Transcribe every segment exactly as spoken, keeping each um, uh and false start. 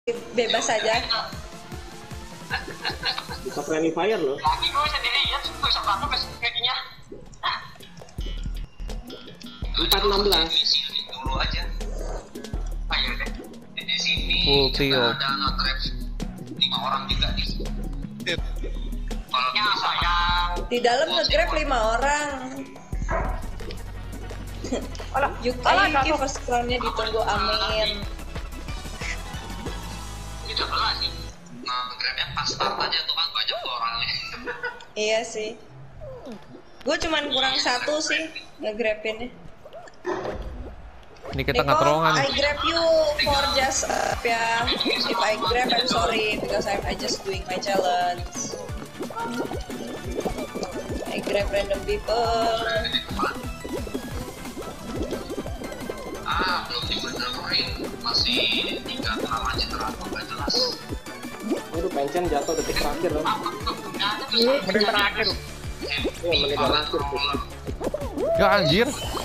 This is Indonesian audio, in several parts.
bebas saja. Bisa friendly fire loh. Lagi gue sendiri ya, gue bisa banget pas kakinya. empat enam belas. Dulu aja. Ayo deh. Di sini Full kita ada nge-grab lima orang juga nih. Kalau bisa yang Di dalam nge-grab lima orang. alah, Yuki, alah, Yuki jatuh. first crown-nya ditunggu, amin. Ini udah belas sih. Nge-grabnya pas start aja tuh kan banyak tuh orangnya. Iya sih. Gue cuman kurang satu sih nge-grabinnya. Ini kita nggak Niko, terowongan. I grab you for just uh, ya. If I grab, I'm sorry because I'm I just doing my challenge. I grab random people. Ah, belum dibenerin. Masih tiga namanya teratur gak jelas. Waduh, pencen jatuh detik terakhir loh. Ini menit terakhir. Iya, menit terakhir tuh. Ya anjir.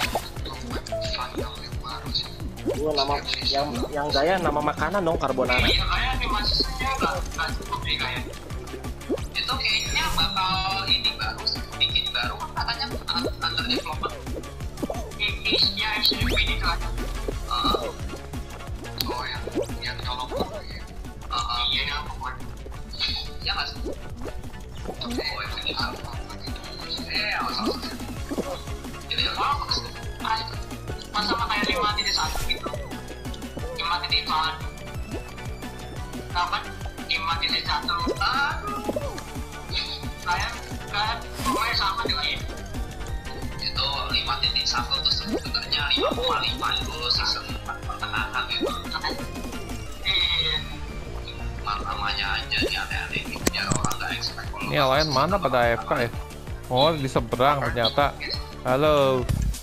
Gua nama yang yang gaya nama makanan dong, carbonara. Iya, kayak animasinya nggak nggak cukup deh kayak. Itu kayaknya bakal ini baru bikin baru katanya under development. Ini-nya S U V ini tuh ada. Uh, oh yang yang colok ya. Uh, iya yang pokoknya. Ya nggak sih? Oh yang ini apa? Eh, awal. Jadi apa? Masa sama kayak lima titik satu gitu. Lima titik empat. Kapan? Lima titik satu. Aduh. Kayak kayak pokoknya sama dengan ini. Itu lima titik satu itu sebenarnya lima koma lima itu season pertengahan gitu. Iya. Namanya aja nih aneh-aneh gitu. Biar orang nggak expect kalau. Ini yang lain mana pada A F K ya? Oh, di seberang ternyata. Halo.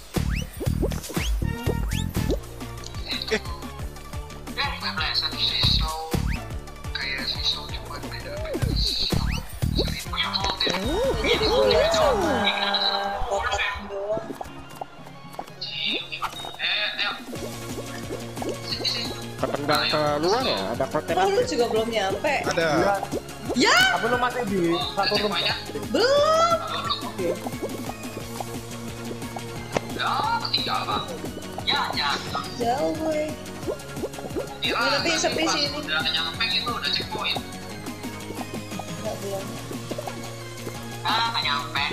Jadi bulat sama kotak doang. Ketendang keluar ya, ada konten. Oh, lu juga belum nyampe. Ada. Ya, Belum masih di satu room. belum. Oke. Ya, ketinggalan. Ya, ya. Jauh gue. Kira Tapi sepi sih ini. udah nyampe itu udah checkpoint. Enggak belum. Ah, nggak nyampe.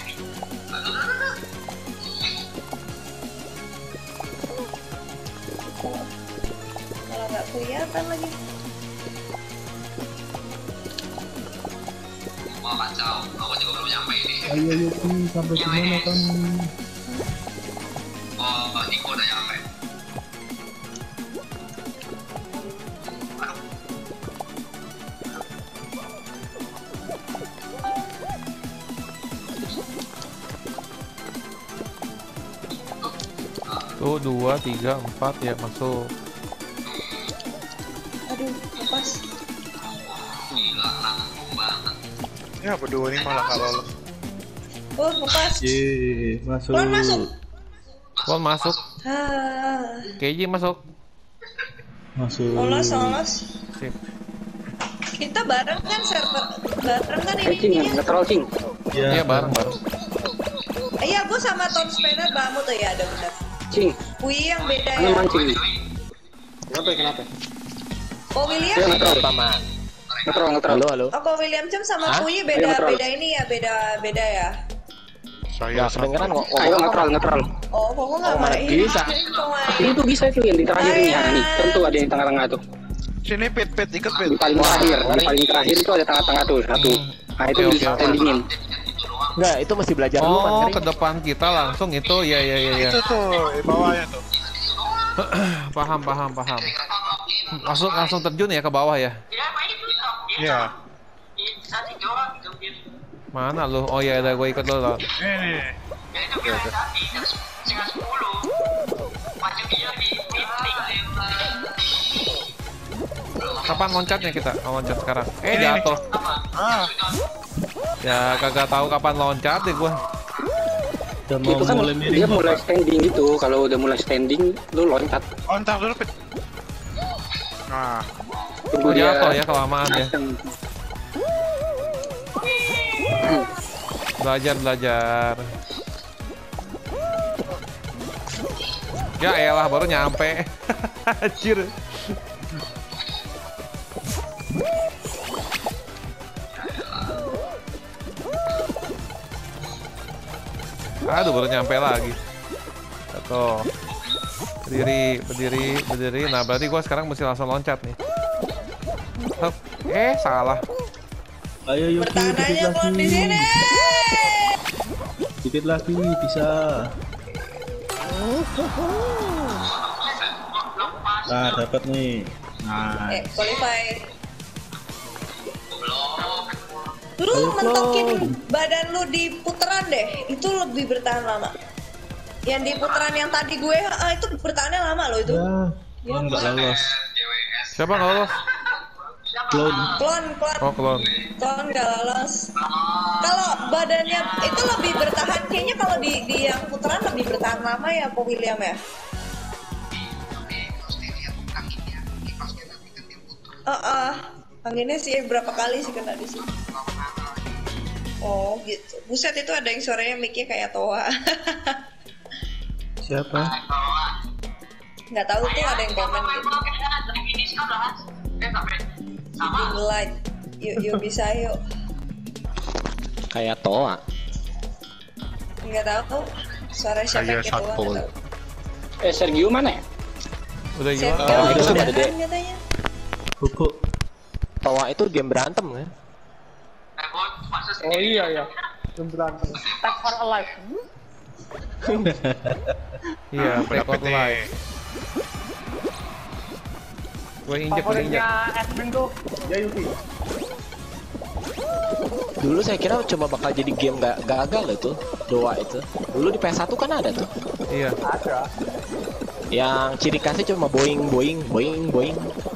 Kalau nggak kelihatan lagi. Wah, kacau. Aku juga belum nyampe ini. Ayo Yuki sampai Ya, mana wes. kamu? Oh, Niko udah nyampe. Aduh. Tuh dua, tiga, empat ya masuk. Aduh, lepas. Gila, langsung banget. Ya berdua ini malah kalau lolos. Oh, lepas. Ye, masuk. Lon masuk. Lon masuk. Ah, Keiji masuk. Masuk. lolos, lolos. Sip. Kita bareng kan server, bareng kan ini. Cing, nge-troll cing. Iya bareng bareng. Iya, gue sama Tom Spanner bamu tuh ya, ada benar. Cing, Wih yang beda mana ya. mancing? Kenapa kenapa? Oh William, Dia nge-troll paman. Nge-troll, nge-troll. Halo, halo. oh kok William Cem sama Hah? Puyi Ayo, beda nge-troll. beda ini ya, beda beda ya. Saya kedengeran kok. Ayo nge-troll, nge-troll. Oh, kok gue nggak Oh, mana main? bisa? Kok main? Ini tuh bisa tuh yang di terakhir ini, ya, nih. Tentu ada yang tengah-tengah tuh. Sini pit pit ikut pit. Di paling terakhir, di paling terakhir itu ada tengah-tengah tuh satu. Nah itu Oke, bisa oke, oke. standingin. Enggak, itu masih belajar dulu man. Oh, ke depan kita langsung itu ya ya ya ya. Itu tuh di bawahnya tuh. Paham paham paham. Langsung langsung terjun ya ke bawah ya. Ya, main itu. Iya. Bisa dijual gitu. Mana lu? Oh ya ada gue ikut lu Lon. Ini. Ya itu kira tadi jam setengah sepuluh. Macam dia di meeting. Kapan loncatnya kita? Oh, loncat sekarang. Eh jatuh. Ah, Ya kagak tahu kapan loncat deh gua. Itu kan dia mulai standing gitu. Kalau udah mulai standing, lu loncat. kontak dulu pit. Nah, Tunggu Oh, dia. jatuh ya kelamaan ya. Mateng. Belajar belajar. Ya elah baru nyampe. Anjir. Aduh baru nyampe lagi. Tuh. Berdiri, berdiri, berdiri. Nah berarti gua sekarang mesti langsung loncat nih. Hup. Eh salah. Ayo Yuki, Bertahan dikit aja Klon di lagi. sini. Dikit lagi bisa. Nah, dapat nih. Eh, Nice. qualify. Lu Ayo, mentokin Klon. badan lu di putaran deh, itu lebih bertahan lama. Yang di putaran yang tadi gue, ah, itu bertahannya lama loh itu. Ya, oh, nggak lolos. Siapa nggak lolos? Clone. Klon, klon, Oh klon. klon nggak lolos. Kalau badannya itu lebih bertahan, kayaknya kalau di, di yang putaran lebih bertahan lama ya, Po William ya. Ah, uh, anginnya sih berapa kali sih kena di sini. Oh gitu. Buset itu ada yang suaranya mic-nya kayak Toa. Siapa? Nggak tahu tuh ada yang komen gitu. Dim light. Yuk yuk bisa yuk. Kayak Toa. Nggak tahu suara siapa Kayak gitu nggak Satpol. tahu. Eh Sergio mana ya? Udah Sergio gimana? Oh, itu sama udahan Dede. katanya. Buku. Toa itu game berantem kan? Oh iya ya. Iya, record live. Gue injek, gue injek. Dulu saya kira cuma bakal jadi game gak gagal itu, doa itu. Dulu di P S satu kan ada tuh. Iya. Yang ciri khasnya cuma boing boing boing boing.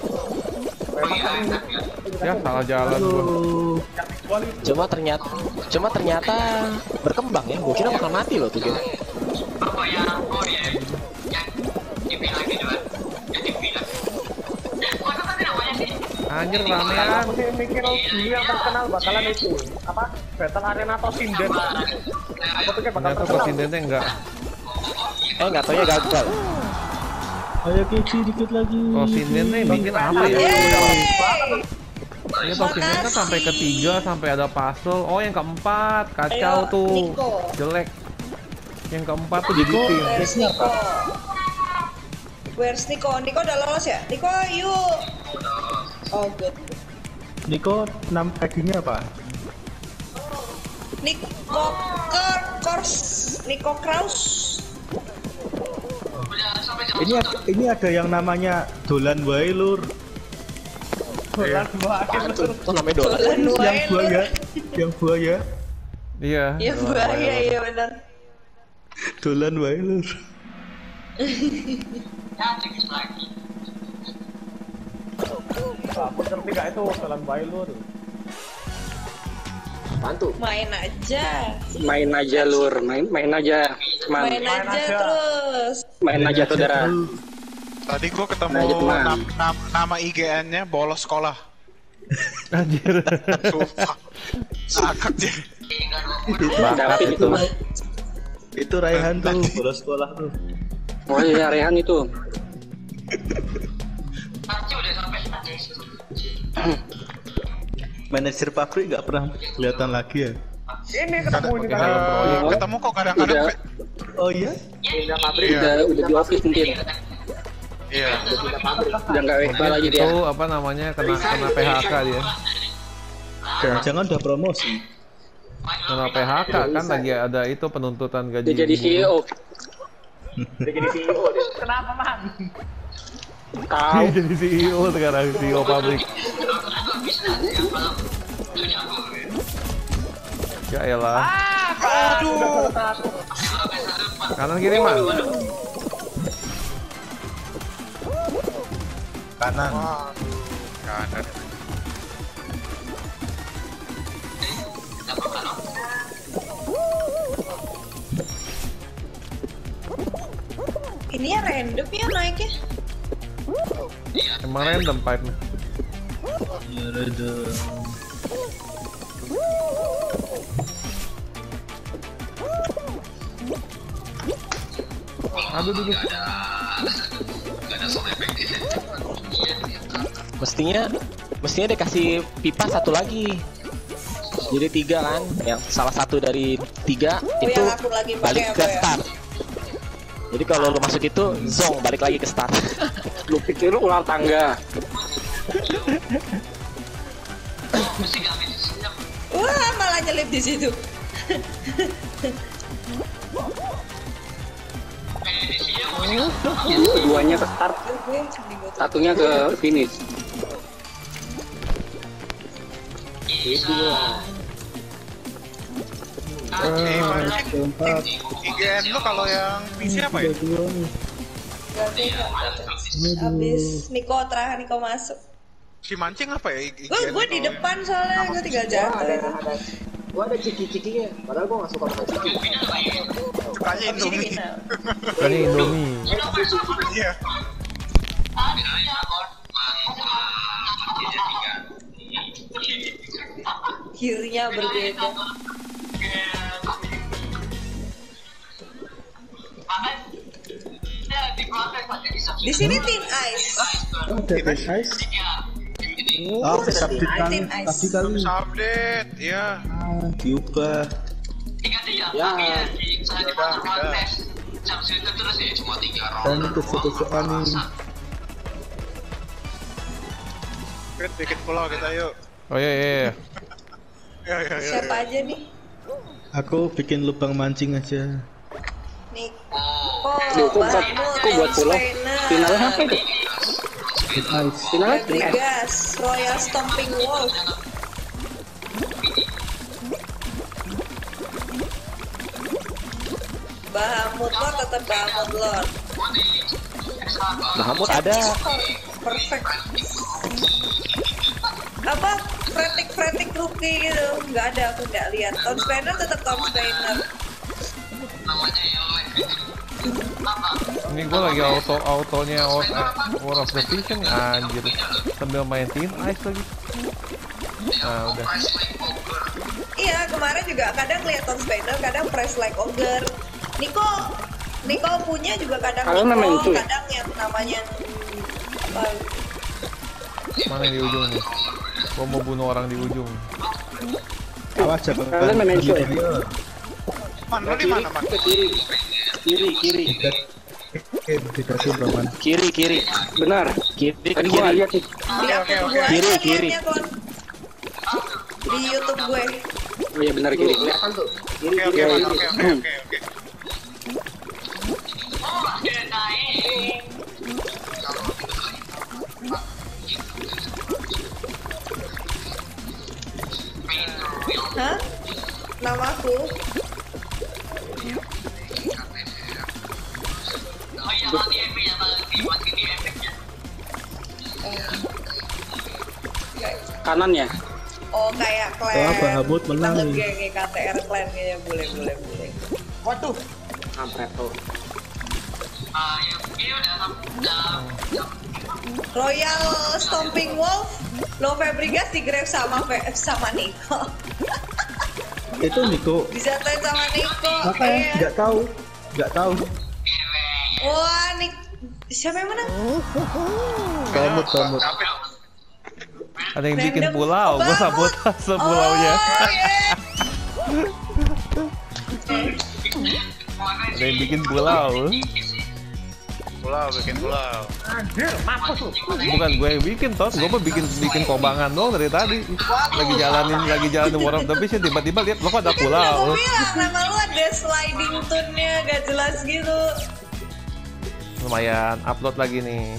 Ya salah jalan gue. Aduh. Cuma ternyata cuma ternyata berkembang ya. Gue kira bakal mati loh tuh game. Apa yang oh ya yang T V lagi juga yang T V lagi. Mana tadi namanya sih? Anjir ramean. Mikir dulu yang terkenal bakalan itu apa Battle Arena atau Sinden. Aku pikir bakal Ternyata terkenal. presidennya enggak. Eh nggak taunya gagal. Ayo Kici dikit lagi. Presidennya bikin apa ya? Yeay. Iya presidennya kan sampai ketiga sampai ada puzzle. Oh yang keempat kacau Ayo, tuh. Nico. Jelek. Yang keempat tuh jadi tim. Where's Nico? Where's Nico? Nico udah lolos ya? Nico yuk. Oh good. Niko enam kakinya apa? Nico Kor Kors Nico Kraus. Ini ada, ini ada yang namanya Dolan wae lur. Dolan dua Itu, itu namanya doa. Dolan Yang wae lu. buaya, yang buaya. Iya. Iya bahaya iya benar. Dolan wae lur. Ya cekis lagi. Aku ngerti gak itu Dolan wae lur. Mantu. Main aja. Main aja lur, main main aja. Teman. Main aja terus. Main aja saudara. Tadi gua ketemu Nah, gitu, Man. nam- nam- nama I G N-nya bolos sekolah. Anjir. Sumpah. Sakit ya. David itu. Itu Raihan tuh, bolos sekolah tuh. Oh iya Rehan itu. Nanti udah sampai tadi. Manajer pabrik nggak pernah kelihatan lagi ya. Ini ketemu ini Kadang- kan. Iya, ketemu kok kadang-kadang. Udah. Pe. Oh iya? Punya pabrik. Iya. Udah udah di office mungkin. Iya. Udah nggak W K lagi dia. Itu apa namanya kena kena P H K dia. Jangan-jangan udah promosi. Kena P H K kan lagi ada itu penuntutan gaji. Dia jadi C E O. Dia jadi C E O. Kenapa man? Tahu. Dia jadi C E O sekarang, C E O pabrik. Ya elah. Aduh. Kanan kiri mah. Kanan. Kanan. Ini ya random ya naiknya. Emang random pipe nya. Nyerah dong. Aduh, aduh, aduh. Mestinya mestinya dia kasih pipa satu lagi. Jadi tiga kan, yang salah satu dari tiga Oh, itu yang aku lagi pakai balik apa ke ya? start. Jadi kalau lu masuk itu zong balik lagi ke start. Lu pikir lu ular tangga. Wah, malah nyelip di situ. Keduanya ke start, Gue sedih banget. satunya ke finish. Itu lah. Eh, mancing. Keempat. I G N lu kalau yang P C apa ya? Ganti nggak? Abis Niko terakhir Niko masuk. Si mancing apa ya? I G N Gue gue di kalau depan soalnya gue tinggal jatuh itu. Gua ada ciki-cikinya, padahal gua nggak suka makan ciki. yang Sukanya Abis ini Indomie. final. Ini Indomie. Iya. Gearnya berbeda. Di sini Thin Ice. Oh, Dead Ice. Oh, update kali. Thin Ice. Tadi kali. Bisa update, iya. Ah, diubah. Ya, Dan tusuk-tusukan nih. Fit, bikin pulau kita yuk. Oh iya iya. iya. Ya, ya, ya. Siapa aja nih? Aku bikin lubang mancing aja. Nih. Duh, Oh, kok buat, Bahmut, kok buat pulau? Finalnya apa itu? Dead Ice. Finalnya Thin Ice. Rodriguez, Royal Stomping Wolf. Bahamut Lord tetap Bahamut Lord. Bahamut ada. Perfect. Apa? Fretik fretik rookie gitu. Nggak ada, aku nggak lihat. Tom Spanner tetap Tom Spanner. Ini gue lagi auto autonya out, War of the Vision anjir. Sambil main Thin Ice lagi. Nah udah. Iya, kemarin juga kadang lihat Tom Spanner, kadang Press Like Ogre. Niko, Niko punya juga kadang Kalian main Niko, itu ya? kadang yang namanya apa? Mana yang di ujung nih? Gue mau bunuh orang di ujung. Awas jangan. Kalian main show ya? Man, lu di mana, Man? Ke kiri. Kiri, kiri. Eh, dikasih roman. Kiri kiri. Benar. Kiri Tadi gua kiri. lihat nih. Di oke, akun oke. gua Kiri, aja kiri. liatnya, Kon. Di YouTube gue. Oh iya benar kiri. Kelihatan tuh. Kiri, Oke, oke, kiri. Man, oke, oke, oke, oke. Hah? Namaku? Kanannya. Oh, kayak clan. Wah, Bahamut menang Kita nih. nge-geng K T R clan kayaknya boleh boleh boleh. Waduh, Kampret tuh. Royal Stomping Wolf, Lo Fabregas di grab sama Fe- sama Niko. Itu Niko. Disatuin sama Niko. Makanya Iya. nggak tahu, nggak tahu. Wah, Nik siapa yang menang? Bamut, bamut. Ada yang bikin Random pulau, gue banget. sabotase pulaunya. Oh, iya. Ada yang bikin pulau. Pulau, bikin pulau. anjir, mampus lu. Bukan gue yang bikin, Tot. Gue mah bikin bikin kobangan doang dari tadi. Lagi jalanin, lagi jalanin War of the Vision, tiba-tiba lihat lo kok ada Kan udah pulau. gue bilang nama lu ada sliding tune-nya gak jelas gitu. Lumayan, upload lagi nih.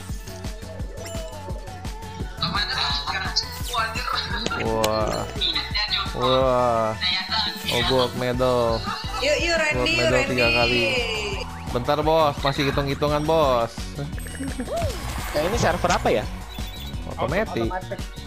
Wah, wah, oh gold medal. Yuk yuk Randy, Gold yuk medal Randy. tiga kali. Bentar bos, masih hitung-hitungan bos. Nah, ini server apa ya? Otomatis. Otomatis.